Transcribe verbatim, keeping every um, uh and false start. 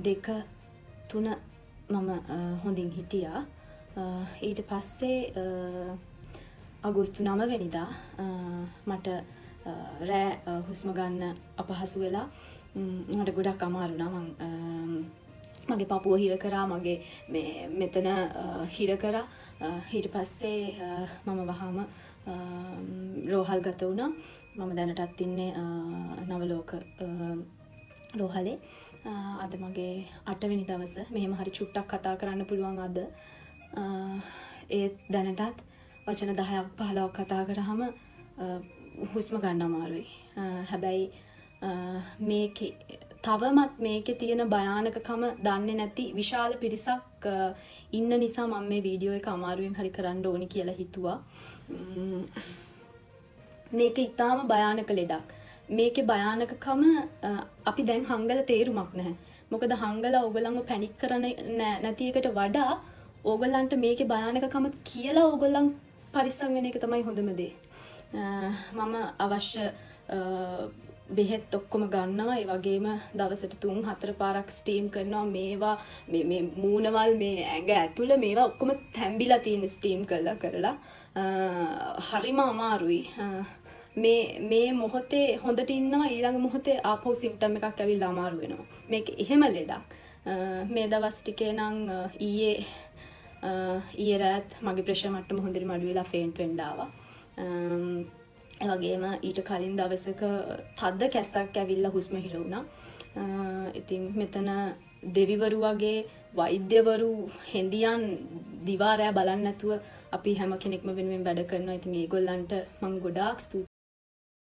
දෙක තුන මම හොඳින් හිටියා. ඊට පස්සේ අගෝස්තු නව වෙනිදා මට රෑ හුස්ම ගන්න අපහසු වෙලා මට ගොඩක් අමාරු වුණා. මම මගේ පපුව හිර කරා, මගේ මේ මෙතන හිර කරා. ඊට පස්සේ මම වහාම රෝහල් ගත වුණා. මම දැනටත් ඉන්නේ නවලෝක රෝහලේ. අද මගේ අටවෙනි දවස. මෙහෙම හරි චුට්ටක් කතා කරන්න පුළුවන් අද. ඒ දැනටත් වචන දහයක් පහළොවක් කතා කරාම හුස්ම ගන්න අමාරුයි. හැබැයි මේකේ තවමත් මේකේ තියෙන භයානකකම දන්නේ නැති විශාල පිරිසක් ඉන්න නිසා මම මේ වීඩියෝ එක අමාරුවෙන් හරි කරන්න ඕනි කියලා හිතුවා. මේක ඉතාම භයානක ලෙඩක්. මේකේ භයානකකම අපි දැන් හංගල තේරුමක් නැහැ. මොකද හංගල ඕගොල්ලන්ව පැනික් කරන නැති එකට වඩා ඕගොල්ලන්ට මේකේ භයානකකම කියලා ඕගොල්ලන් පරිස්සම් වෙන එක තමයි හොඳම දේ. මම අවශ්‍ය බෙහෙත් ඔක්කොම ගන්නවා. ඒ වගේම දවසට තුන් හතර පාරක් ස්ටීම් කරනවා. මේවා මේ මේ මූණවල් මේ ඇඟ ඇතුළේ මේවා ඔක්කොම තැඹිලා තියෙන ස්ටීම් කරලා කරලා හරිම අමාරුයි. මේ මේ මොහොතේ හොඳට ඉන්නවා, ඊළඟ මොහොතේ ආපහු සිම්ප්ටම් එකක් ඇවිල්ලා අමාරු වෙනවා. මේක එහෙම ලෙඩක්. මේ දවස් ටිකේ නම් ඊයේ ඊයේ රාත් මගේ ප්‍රෙෂර් මට්ටම හොඳට මඩු වෙලා ෆේන්ට් වෙන්න ආවා. ඒ වගේම ඊට කලින් දවසක තද කැස්සක් ඇවිල්ලා හුස්ම හිර වුණා. ඉතින් මෙතන දෙවිවරු වගේ වෛද්‍යවරු හෙන්දියන් දිවා රෑ බලන්න නැතුව අපි හැම කෙනෙක්ම වෙනුවෙන් වැඩ කරනවා. ඉතින් මේගොල්ලන්ට මම ගොඩාක් ස්තුතියි.